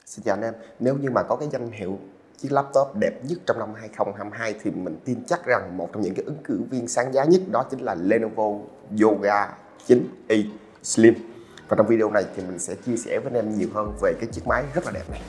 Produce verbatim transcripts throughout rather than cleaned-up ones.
Xin chào anh em, nếu như mà có cái danh hiệu chiếc laptop đẹp nhất trong năm hai không hai hai thì mình tin chắc rằng một trong những cái ứng cử viên sáng giá nhất đó chính là Lenovo Yoga chín i Slim. Và trong video này thì mình sẽ chia sẻ với anh em nhiều hơn về cái chiếc máy rất là đẹp này.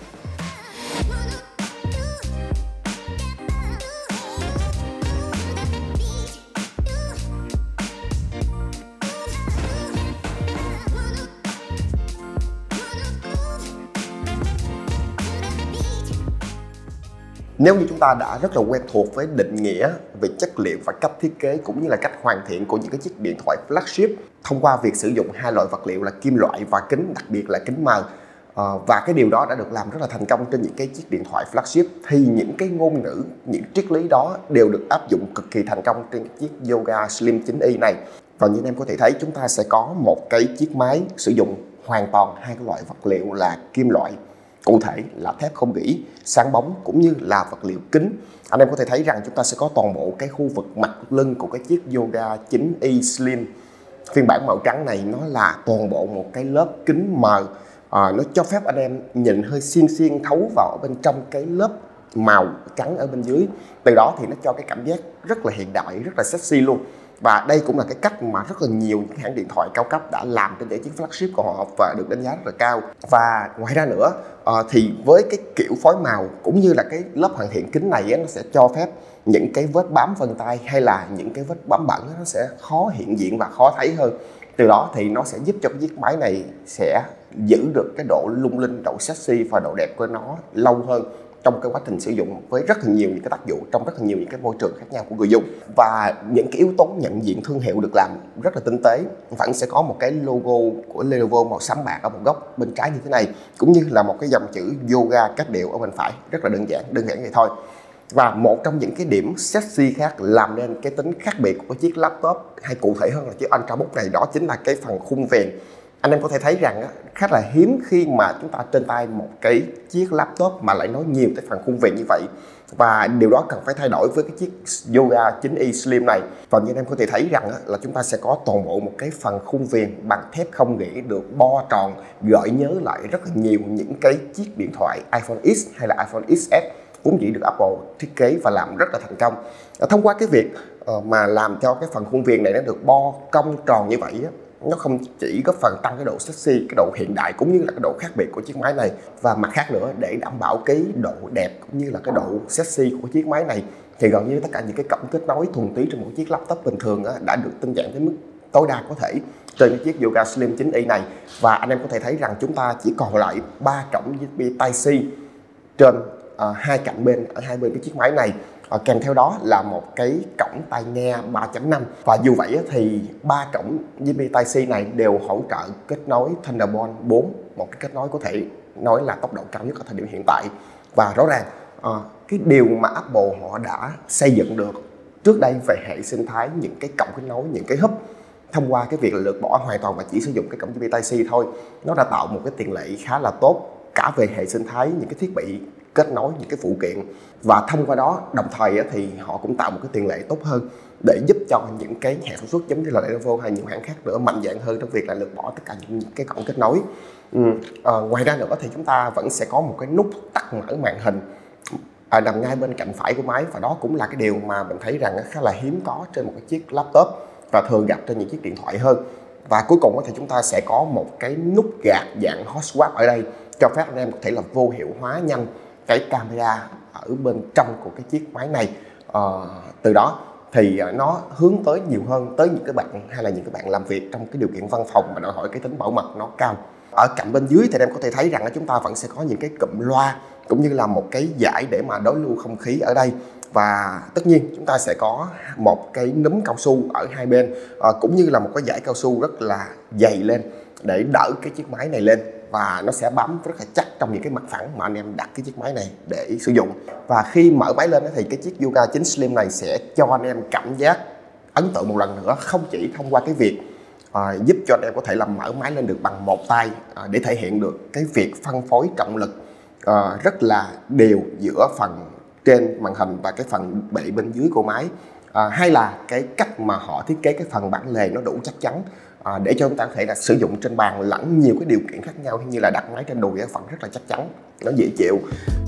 Nếu như chúng ta đã rất là quen thuộc với định nghĩa về chất liệu và cách thiết kế cũng như là cách hoàn thiện của những cái chiếc điện thoại flagship thông qua việc sử dụng hai loại vật liệu là kim loại và kính, đặc biệt là kính mờ, à, và cái điều đó đã được làm rất là thành công trên những cái chiếc điện thoại flagship, thì những cái ngôn ngữ, những triết lý đó đều được áp dụng cực kỳ thành công trên chiếc Yoga Slim chín i này. Và như anh em có thể thấy, chúng ta sẽ có một cái chiếc máy sử dụng hoàn toàn hai cái loại vật liệu là kim loại, cụ thể là thép không gỉ, sáng bóng cũng như là vật liệu kính. Anh em có thể thấy rằng chúng ta sẽ có toàn bộ cái khu vực mặt lưng của cái chiếc Yoga chín i Slim phiên bản màu trắng này, nó là toàn bộ một cái lớp kính mờ, à, nó cho phép anh em nhìn hơi xiên xiên thấu vào bên trong cái lớp màu trắng ở bên dưới. Từ đó thì nó cho cái cảm giác rất là hiện đại, rất là sexy luôn. Và đây cũng là cái cách mà rất là nhiều những hãng điện thoại cao cấp đã làm trên những chiếc flagship của họ và được đánh giá rất là cao. Và ngoài ra nữa thì với cái kiểu phối màu cũng như là cái lớp hoàn thiện kính này nó sẽ cho phép những cái vết bám vân tay hay là những cái vết bám bẩn nó sẽ khó hiện diện và khó thấy hơn. Từ đó thì nó sẽ giúp cho cái chiếc máy này sẽ giữ được cái độ lung linh, độ sexy và độ đẹp của nó lâu hơn trong cái quá trình sử dụng, với rất là nhiều những cái tác dụng trong rất là nhiều những cái môi trường khác nhau của người dùng. Và những cái yếu tố nhận diện thương hiệu được làm rất là tinh tế, vẫn sẽ có một cái logo của Lenovo màu xám bạc ở một góc bên trái như thế này, cũng như là một cái dòng chữ yoga cách điệu ở bên phải, rất là đơn giản đơn giản vậy thôi. Và một trong những cái điểm sexy khác làm nên cái tính khác biệt của chiếc laptop, hay cụ thể hơn là chiếc Ultrabook này, đó chính là cái phần khung viền. Anh em có thể thấy rằng khá là hiếm khi mà chúng ta trên tay một cái chiếc laptop mà lại nói nhiều tới phần khung viền như vậy. Và điều đó cần phải thay đổi với cái chiếc Yoga chín i Slim này. Và như anh em có thể thấy rằng là chúng ta sẽ có toàn bộ một cái phần khung viền bằng thép không gỉ được bo tròn, gợi nhớ lại rất là nhiều những cái chiếc điện thoại iPhone X hay là iPhone ích ét vốn dĩ được Apple thiết kế và làm rất là thành công. Thông qua cái việc mà làm cho cái phần khung viền này nó được bo cong tròn như vậy, nó không chỉ góp phần tăng cái độ sexy, cái độ hiện đại cũng như là cái độ khác biệt của chiếc máy này, và mặt khác nữa để đảm bảo cái độ đẹp cũng như là cái độ sexy của chiếc máy này thì gần như tất cả những cái cổng kết nối thuần túy trên một chiếc laptop bình thường đã được tinh giản tới mức tối đa có thể trên cái chiếc Yoga Slim chín i này. Và anh em có thể thấy rằng chúng ta chỉ còn lại ba cổng u ét bê Type-C trên uh, hai cạnh bên ở hai bên cái chiếc máy này. À, kèm theo đó là một cái cổng tai nghe ba chấm năm. Và dù vậy thì ba cổng u ét bê Type-C này đều hỗ trợ kết nối Thunderbolt bốn, một cái kết nối có thể nói là tốc độ cao nhất ở thời điểm hiện tại. Và rõ ràng à, cái điều mà Apple họ đã xây dựng được trước đây về hệ sinh thái những cái cổng kết nối, những cái hub thông qua cái việc là lược bỏ hoàn toàn và chỉ sử dụng cái cổng u ét bê Type-C thôi, nó đã tạo một cái tiền lệ khá là tốt cả về hệ sinh thái, những cái thiết bị kết nối, những cái phụ kiện. Và thông qua đó đồng thời thì họ cũng tạo một cái tiền lệ tốt hơn để giúp cho những cái nhà sản xuất giống như là Lenovo hay nhiều hãng khác nữa mạnh dạn hơn trong việc là lược bỏ tất cả những cái cổng kết nối. Ừ. À, ngoài ra nữa thì chúng ta vẫn sẽ có một cái nút tắt mở màn hình à, nằm ngay bên cạnh phải của máy, và đó cũng là cái điều mà mình thấy rằng khá là hiếm có trên một cái chiếc laptop và thường gặp trên những chiếc điện thoại hơn. Và cuối cùng thì chúng ta sẽ có một cái nút gạt dạng hot swap ở đây, cho phép anh em có thể là vô hiệu hóa nhanh cái camera ở bên trong của cái chiếc máy này. À, từ đó thì nó hướng tới nhiều hơn tới những cái bạn hay là những cái bạn làm việc trong cái điều kiện văn phòng mà đòi hỏi cái tính bảo mật nó cao. Ở cạnh bên dưới thì anh em có thể thấy rằng chúng ta vẫn sẽ có những cái cụm loa cũng như là một cái dải để mà đối lưu không khí ở đây. Và tất nhiên chúng ta sẽ có một cái núm cao su ở hai bên, à, cũng như là một cái dải cao su rất là dày lên để đỡ cái chiếc máy này lên, và nó sẽ bám rất là chắc trong những cái mặt phẳng mà anh em đặt cái chiếc máy này để sử dụng. Và khi mở máy lên thì cái chiếc Yoga chín Slim này sẽ cho anh em cảm giác ấn tượng một lần nữa, không chỉ thông qua cái việc à, giúp cho anh em có thể làm mở máy lên được bằng một tay, à, để thể hiện được cái việc phân phối trọng lực à, rất là đều giữa phần trên màn hình và cái phần bệ bên dưới của máy, à, hay là cái cách mà họ thiết kế cái phần bản lề nó đủ chắc chắn. à, để cho chúng ta có thể là sử dụng trên bàn lẫn nhiều cái điều kiện khác nhau, như là đặt máy trên đùi vẫn rất là chắc chắn, nó dễ chịu.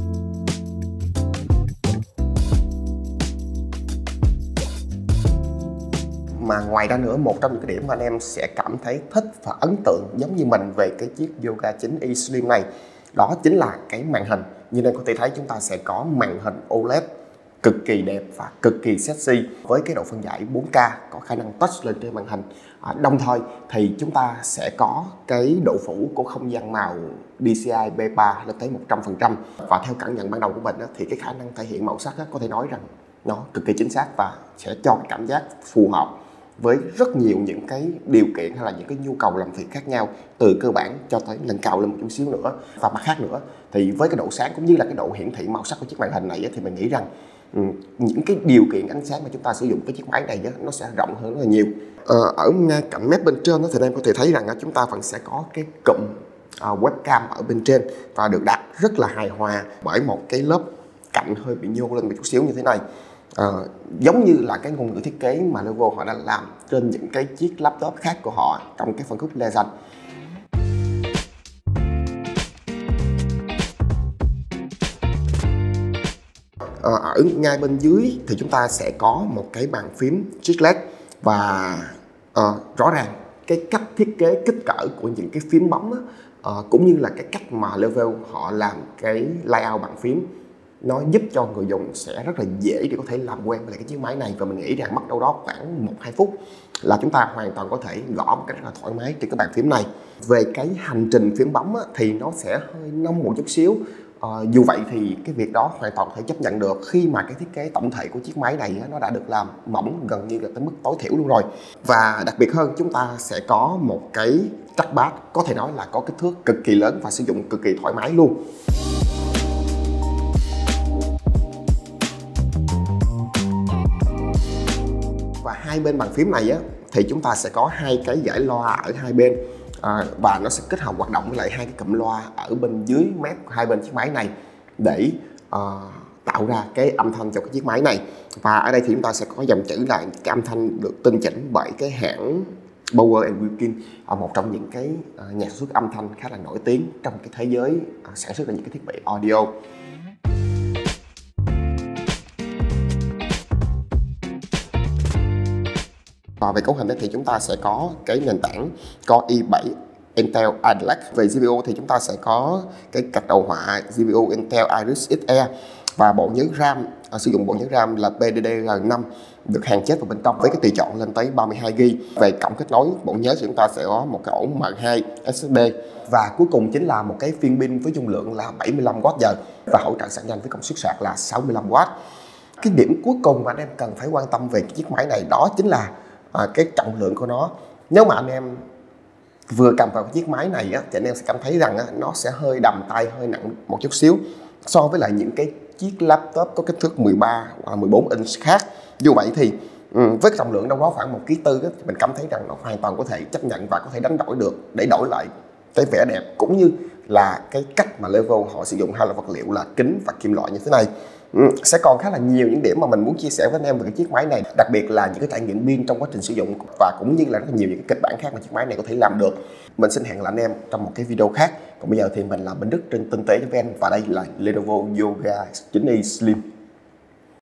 Mà ngoài ra nữa, một trong những cái điểm mà anh em sẽ cảm thấy thích và ấn tượng giống như mình về cái chiếc Yoga chín i Slim này, đó chính là cái màn hình. Như anh có thể thấy chúng ta sẽ có màn hình ô led cực kỳ đẹp và cực kỳ sexy với cái độ phân giải bốn K, có khả năng touch lên trên màn hình. À, đồng thời thì chúng ta sẽ có cái độ phủ của không gian màu đê xê i B ba lên tới một trăm phần trăm, và theo cảm nhận ban đầu của mình á, thì cái khả năng thể hiện màu sắc á, có thể nói rằng nó cực kỳ chính xác và sẽ cho cái cảm giác phù hợp với rất nhiều những cái điều kiện hay là những cái nhu cầu làm việc khác nhau, từ cơ bản cho tới nâng cao lên một chút xíu nữa. Và mặt khác nữa thì với cái độ sáng cũng như là cái độ hiển thị màu sắc của chiếc màn hình này thì mình nghĩ rằng um, những cái điều kiện ánh sáng mà chúng ta sử dụng cái chiếc máy này nó sẽ rộng hơn rất là nhiều. Ờ, ở ngay cạnh mép bên trên thì em có thể thấy rằng chúng ta vẫn sẽ có cái cụm uh, webcam ở bên trên và được đặt rất là hài hòa bởi một cái lớp cạnh hơi bị nhô lên một chút xíu như thế này. À, giống như là cái ngôn ngữ thiết kế mà Lenovo họ đã làm trên những cái chiếc laptop khác của họ trong cái phân khúc Legend. À, ở ngay bên dưới thì chúng ta sẽ có một cái bàn phím chiclet và à, rõ ràng cái cách thiết kế kích cỡ của những cái phím bấm á, à, cũng như là cái cách mà Lenovo họ làm cái layout bàn phím, nó giúp cho người dùng sẽ rất là dễ để có thể làm quen với lại cái chiếc máy này. Và mình nghĩ rằng mất đâu đó khoảng một hai phút là chúng ta hoàn toàn có thể gõ một cách rất là thoải mái trên cái bàn phím này. Về cái hành trình phím bấm á, thì nó sẽ hơi nông một chút xíu. À, dù vậy thì cái việc đó hoàn toàn có thể chấp nhận được khi mà cái thiết kế tổng thể của chiếc máy này á, nó đã được làm mỏng gần như là tới mức tối thiểu luôn rồi. Và đặc biệt hơn, chúng ta sẽ có một cái trackpad có thể nói là có kích thước cực kỳ lớn và sử dụng cực kỳ thoải mái luôn. Và hai bên bàn phím này á, thì chúng ta sẽ có hai cái dải loa ở hai bên, à, và nó sẽ kết hợp hoạt động với lại hai cái cụm loa ở bên dưới mép hai bên chiếc máy này để uh, tạo ra cái âm thanh cho cái chiếc máy này. Và ở đây thì chúng ta sẽ có dòng chữ là cái âm thanh được tinh chỉnh bởi cái hãng Bowers and Wilkins, uh, một trong những cái uh, nhà sản xuất âm thanh khá là nổi tiếng trong cái thế giới uh, sản xuất ra những cái thiết bị audio. Và về cấu hình thì chúng ta sẽ có cái nền tảng Core i bảy Intel Ice Lake. Về giê pê u thì chúng ta sẽ có cái card đầu họa giê pê u Intel Iris ích e và bộ nhớ RAM, à, sử dụng bộ nhớ RAM là P D D R năm được hàn chết vào bên trong với cái tùy chọn lên tới ba mươi hai gi-ga-bai. Về cổng kết nối bộ nhớ thì chúng ta sẽ có một cái ổ M hai S S D, và cuối cùng chính là một cái viên pin với dung lượng là bảy mươi lăm oát giờ và hỗ trợ sạc nhanh với công suất sạc là sáu mươi lăm oát. Cái điểm cuối cùng mà anh em cần phải quan tâm về cái chiếc máy này đó chính là À, cái trọng lượng của nó. Nếu mà anh em vừa cầm vào cái chiếc máy này á, thì anh em sẽ cảm thấy rằng á, nó sẽ hơi đầm tay, hơi nặng một chút xíu so với lại những cái chiếc laptop có kích thước mười ba hoặc mười bốn inch khác. Dù vậy thì ừ, với trọng lượng đâu đó khoảng một ki lô gam thì mình cảm thấy rằng nó hoàn toàn có thể chấp nhận và có thể đánh đổi được để đổi lại cái vẻ đẹp cũng như là cái cách mà Lenovo họ sử dụng hai loại vật liệu là kính và kim loại như thế này. Ừ, sẽ còn khá là nhiều những điểm mà mình muốn chia sẻ với anh em về cái chiếc máy này, đặc biệt là những cái trải nghiệm pin trong quá trình sử dụng và cũng như là rất là nhiều những cái kịch bản khác mà chiếc máy này có thể làm được. Mình xin hẹn là anh em trong một cái video khác. Còn bây giờ thì mình là Bình Đức trên Tinh Tế chấm vn và đây là Lenovo Yoga chín i Slim.